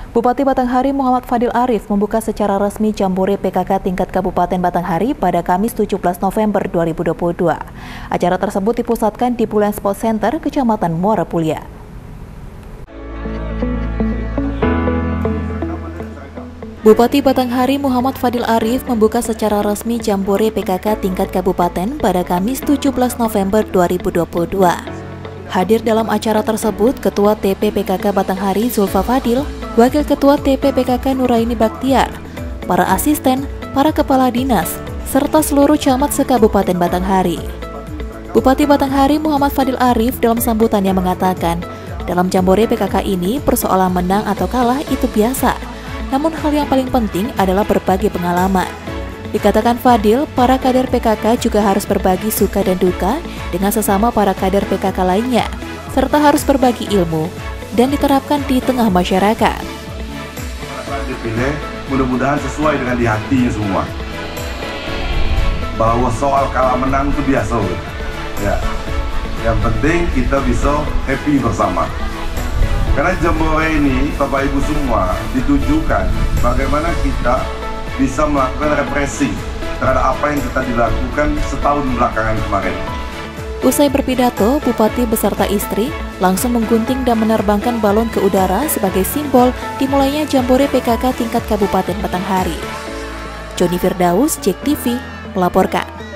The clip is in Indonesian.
Bupati Batanghari Muhammad Fadil Arif membuka secara resmi Jambore PKK tingkat Kabupaten Batanghari pada Kamis 17 November 2022. Acara tersebut dipusatkan di Bulan Sport Center, Kecamatan Muara Pulya. Bupati Batanghari Muhammad Fadil Arif membuka secara resmi Jambore PKK tingkat Kabupaten pada Kamis 17 November 2022. Hadir dalam acara tersebut Ketua TP PKK Batanghari Zulfa Fadil, Wakil Ketua TP PKK Nuraini Baktiar, para asisten, para kepala dinas, serta seluruh camat se-Kabupaten Batanghari. Bupati Batanghari Muhammad Fadil Arif dalam sambutannya mengatakan, dalam Jambore PKK ini persoalan menang atau kalah itu biasa, namun hal yang paling penting adalah berbagi pengalaman. Dikatakan Fadil, para kader PKK juga harus berbagi suka dan duka dengan sesama para kader PKK lainnya, serta harus berbagi ilmu dan diterapkan di tengah masyarakat. Saat dipilih, mudah-mudahan sesuai dengan di hatinya semua. Bahwa soal kalah menang itu biasa, ya. Yang penting kita bisa happy bersama. Karena Jambore ini, Bapak Ibu semua, ditujukan bagaimana kita bisa melakukan represi terhadap apa yang kita dilakukan setahun belakangan kemarin. Usai berpidato, Bupati beserta istri langsung menggunting dan menerbangkan balon ke udara sebagai simbol dimulainya Jambore PKK tingkat Kabupaten Batanghari. Joni Firdaus, JEK TV, melaporkan.